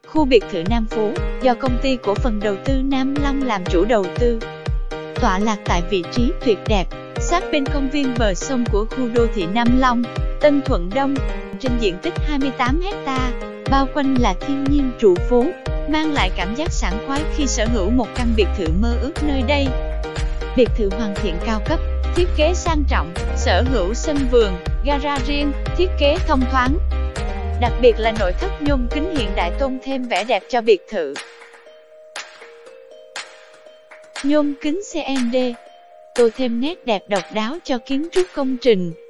Khu biệt thự Nam Phú, do công ty cổ phần đầu tư Nam Long làm chủ đầu tư. Tọa lạc tại vị trí tuyệt đẹp, sát bên công viên bờ sông của khu đô thị Nam Long, Tân Thuận Đông, trên diện tích 28 ha, bao quanh là thiên nhiên trù phú, mang lại cảm giác sảng khoái khi sở hữu một căn biệt thự mơ ước nơi đây. Biệt thự hoàn thiện cao cấp, thiết kế sang trọng, sở hữu sân vườn, gara riêng, thiết kế thông thoáng. Đặc biệt là nội thất nhôm kính hiện đại tôn thêm vẻ đẹp cho biệt thự. Nhôm kính CND tô thêm nét đẹp độc đáo cho kiến trúc công trình.